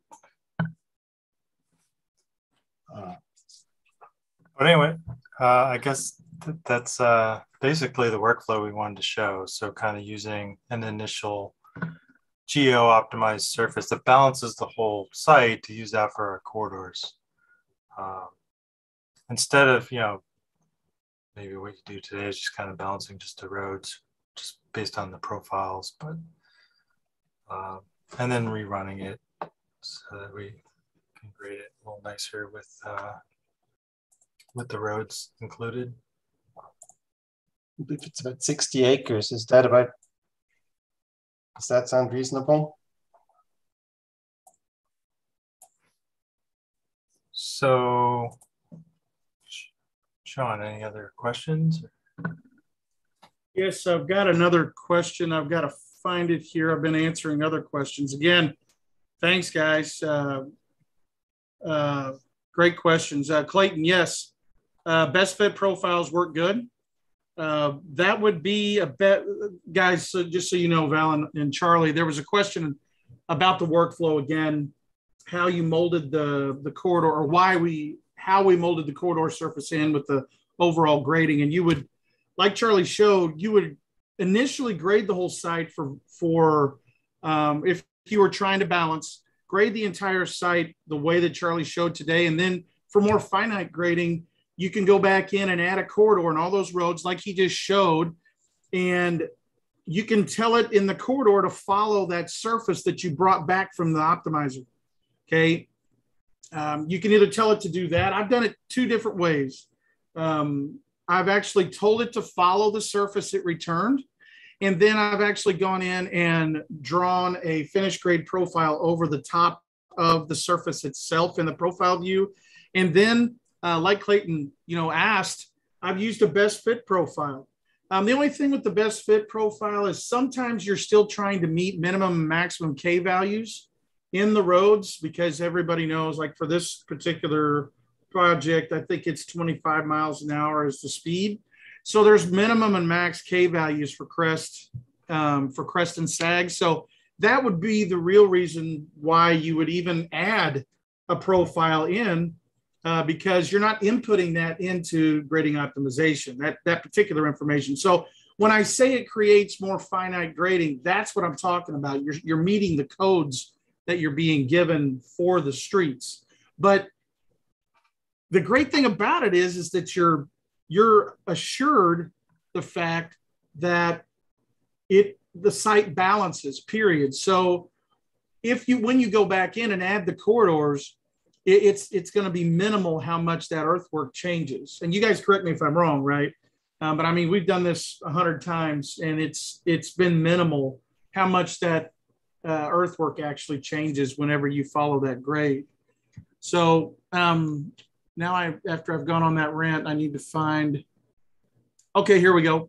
S2: Uh,
S1: But anyway, uh, I guess th that's uh, basically the workflow we wanted to show. So kind of using an initial geo-optimized surface that balances the whole site to use that for our corridors. Um, instead of, you know, maybe what you do today is just kind of balancing just the roads, just based on the profiles, but uh, and then rerunning it so that we can grade it a little nicer with uh, with the roads included.
S2: I believe it's about sixty acres. Is that about, does that sound reasonable?
S1: So, Sean, any other questions?
S3: Yes, I've got another question. I've got to find it here. I've been answering other questions. Again, thanks, guys. Uh, uh, great questions. Uh, Clayton, yes, uh, best fit profiles work good. Uh, that would be a bet, guys. So just so you know, Val and, and Charlie, there was a question about the workflow again, how you molded the the corridor, or why we how we molded the corridor surface in with the overall grading. And you would, like Charlie showed, you would initially grade the whole site for for um, if you were trying to balance, grade the entire site the way that Charlie showed today, and then for more finite grading, you can go back in and add a corridor and all those roads like he just showed, and you can tell it in the corridor to follow that surface that you brought back from the optimizer, okay? Um, you can either tell it to do that. I've done it two different ways. Um, I've actually told it to follow the surface it returned, and then I've actually gone in and drawn a finished grade profile over the top of the surface itself in the profile view, and then Uh, like Clayton, you know, asked, I've used a best fit profile. Um, the only thing with the best fit profile is sometimes you're still trying to meet minimum and maximum K values in the roads, because everybody knows, like for this particular project, I think it's twenty-five miles an hour is the speed. So there's minimum and max K values for crest, um, for crest and sag. So that would be the real reason why you would even add a profile in. Uh, because you're not inputting that into grading optimization, that, that particular information. So when I say it creates more finite grading, that's what I'm talking about. You're, you're meeting the codes that you're being given for the streets. But the great thing about it is, is that you're, you're assured the fact that it, the site balances, period. So if you, when you go back in and add the corridors, it's it's going to be minimal how much that earthwork changes. And you guys correct me if I'm wrong, right? Um, but I mean, we've done this a hundred times, and it's it's been minimal how much that uh, earthwork actually changes whenever you follow that grade. So um, now I, after I've gone on that rant, I need to find. Okay, here we go.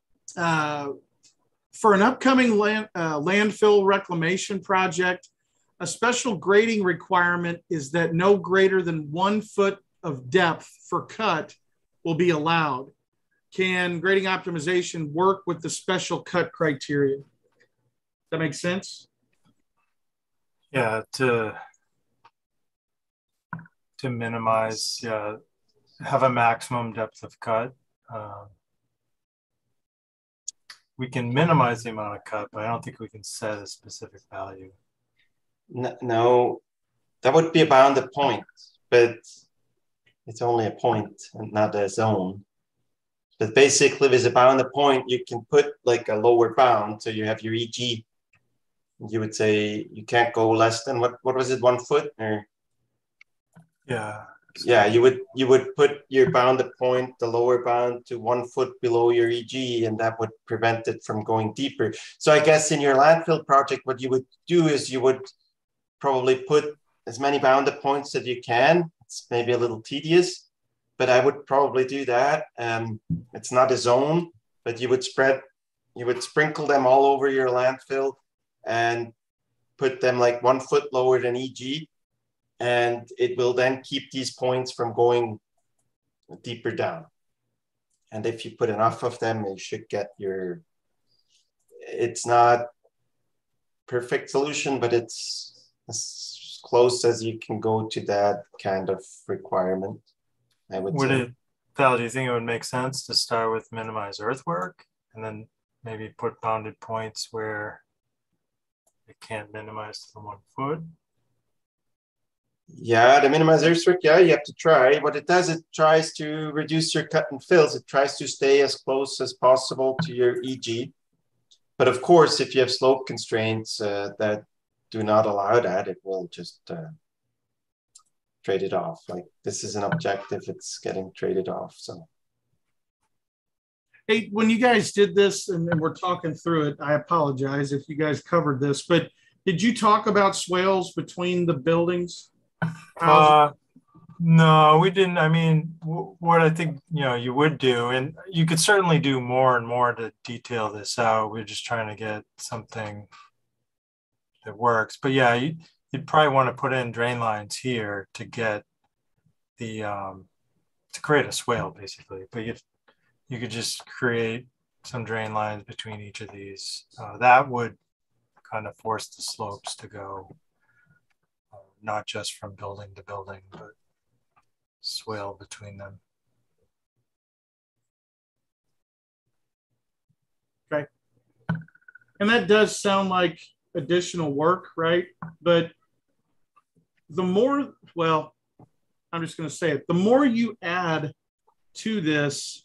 S3: Uh, for an upcoming land, uh, landfill reclamation project, a special grading requirement is that no greater than one foot of depth for cut will be allowed. Can grading optimization work with the special cut criteria? Does that make sense?
S1: Yeah, to, to minimize, yeah, have a maximum depth of cut. Um, we can minimize the amount of cut, but I don't think we can set a specific value.
S2: No, that would be a bounded point, but it's only a point and not a zone. But basically, with a bounded point, you can put like a lower bound. So you have your E G. You would say you can't go less than what? What was it? One foot? Or
S1: yeah,
S2: yeah. You would you would put your bounded point, the lower bound, to one foot below your E G, and that would prevent it from going deeper. So I guess in your landfill project, what you would do is you would probably put as many bounded points that you can. It's maybe a little tedious, but I would probably do that. Um, it's not a zone, but you would spread, you would sprinkle them all over your landfill and put them like one foot lower than E G. And it will then keep these points from going deeper down. And if you put enough of them, you should get your, it's not perfect solution, but it's as close as you can go to that kind of requirement, I would,
S1: would
S2: say.
S1: It, Val, do you think it would make sense to start with minimize earthwork and then maybe put bounded points where it can't minimize to the one foot?
S2: Yeah, the minimize earthwork, yeah, you have to try. What it does, it tries to reduce your cut and fills. It tries to stay as close as possible to your E G. But of course, if you have slope constraints, uh, that do not allow that, it will just uh, trade it off. Like this is an objective, it's getting traded off. So,
S3: hey, when you guys did this and, and we're talking through it, I apologize if you guys covered this, but did you talk about swales between the buildings?
S1: Uh, no, we didn't. I mean, w- what I think, you know, you would do, and you could certainly do more and more to detail this out. We're just trying to get something that works. But yeah, you, you'd probably want to put in drain lines here to get the, um, to create a swale basically. But you, you could just create some drain lines between each of these. Uh, that would kind of force the slopes to go uh, not just from building to building, but swale between them.
S3: Okay. And that does sound like additional work, right? But the more, well, I'm just going to say it, the more you add to this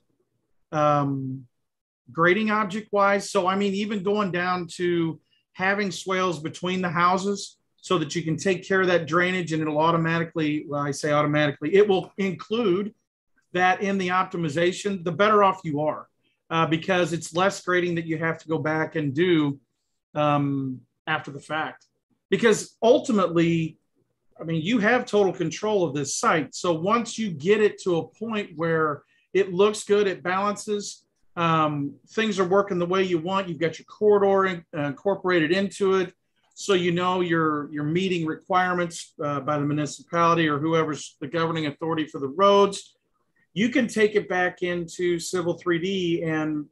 S3: um, grading object wise. So, I mean, even going down to having swales between the houses so that you can take care of that drainage, and it'll automatically, well, I say automatically, it will include that in the optimization, the better off you are uh, because it's less grading that you have to go back and do um, after the fact. Because ultimately, I mean, you have total control of this site. So once you get it to a point where it looks good, it balances, um, things are working the way you want, you've got your corridor in, uh, incorporated into it, so you know you're, you're meeting requirements uh, by the municipality or whoever's the governing authority for the roads, you can take it back into Civil three D and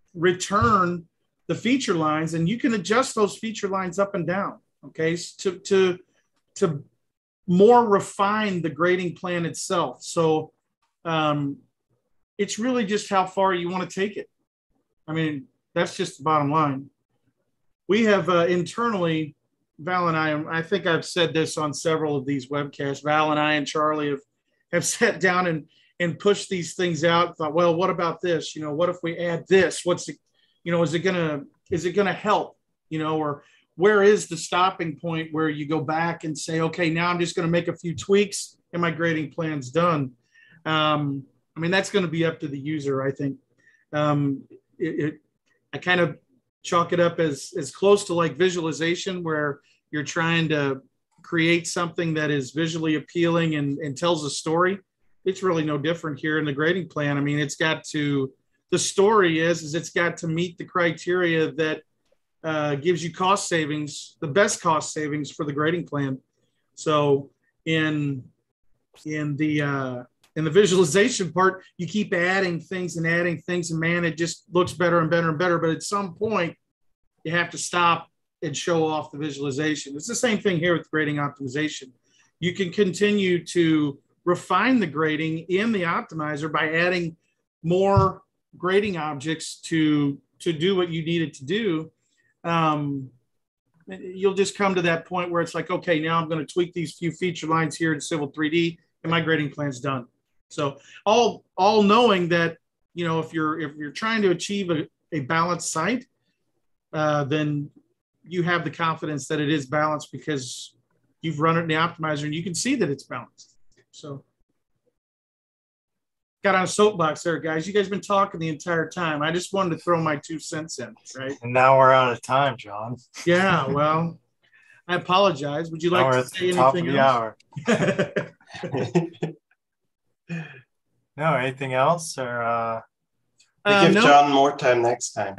S3: return the feature lines, and you can adjust those feature lines up and down, okay, to, to, to more refine the grading plan itself. So um, it's really just how far you want to take it. I mean, that's just the bottom line. We have uh, internally, Val and I, I think I've said this on several of these webcasts, Val and I and Charlie have, have sat down and, and pushed these things out. Thought, well, what about this? You know, what if we add this? What's it, you know, is it gonna, is it gonna help? You know, or where is the stopping point where you go back and say, okay, now I'm just gonna make a few tweaks and my grading plan's done. Um, I mean, that's gonna be up to the user, I think. Um, it, it, I kind of chalk it up as, as close to like visualization, where you're trying to create something that is visually appealing and, and tells a story. It's really no different here in the grading plan. I mean, it's got to, the story is, is it's got to meet the criteria that uh, gives you cost savings, the best cost savings for the grading plan. So in, in the, uh, in the visualization part, you keep adding things and adding things, and man, it just looks better and better and better. But at some point, you have to stop and show off the visualization. It's the same thing here with grading optimization. You can continue to refine the grading in the optimizer by adding more grading objects to, to do what you need it to do. Um, you'll just come to that point where it's like, okay, now I'm going to tweak these few feature lines here in Civil three D, and my grading plan's done. So all, all knowing that, you know, if you're, if you're trying to achieve a, a balanced site, uh, then you have the confidence that it is balanced because you've run it in the optimizer and you can see that it's balanced. So got on a soapbox there, guys. You guys been talking the entire time. I just wanted to throw my two cents in, right?
S1: And now we're out of time, John.
S3: Yeah, well, I apologize. Would you like
S1: now
S3: to
S1: we're at
S3: say
S1: the top
S3: anything
S1: of the
S3: else?
S1: hour. No, anything else? Or uh...
S2: we
S3: Uh,
S2: give
S3: no.
S2: John more time next time.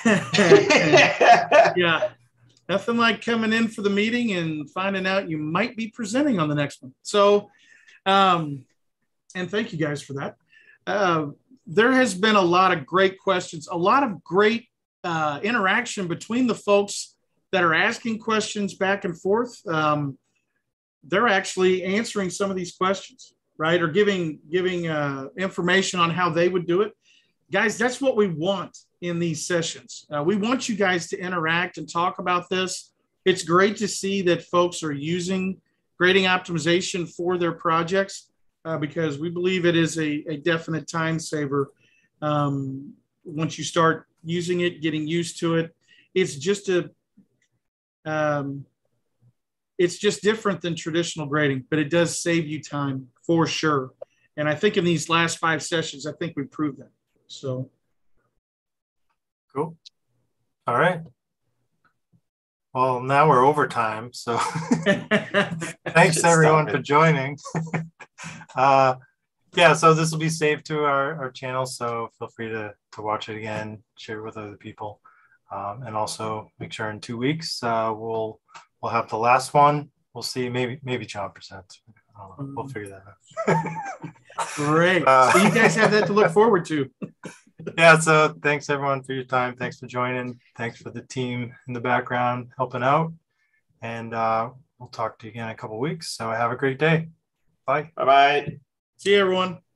S3: Yeah, nothing like coming in for the meeting and finding out you might be presenting on the next one. So, um, and thank you guys for that. Uh, there has been a lot of great questions, a lot of great uh, interaction between the folks that are asking questions back and forth. Um, they're actually answering some of these questions, right? Or giving, giving uh, information on how they would do it. Guys, that's what we want in these sessions. Uh, we want you guys to interact and talk about this. It's great to see that folks are using grading optimization for their projects uh, because we believe it is a, a definite time saver. Um, once you start using it, getting used to it, it's just a, um, it's just different than traditional grading, but it does save you time for sure. And I think in these last five sessions, I think we proved that. So.
S1: Cool. All right. Well, now we're over time. So thanks everyone for joining. uh, yeah, so this will be saved to our, our channel. So feel free to, to watch it again, share it with other people. Um, and also make sure in two weeks, uh, we'll, we'll have the last one. We'll see, maybe, maybe John presents. I don't know. We'll figure that out.
S3: Great. Uh, so you guys have that to look forward to.
S1: Yeah, so thanks everyone for your time. Thanks for joining. Thanks for the team in the background helping out. And uh, we'll talk to you again in a couple of weeks. So have a great day. Bye.
S2: Bye-bye.
S3: See you, everyone.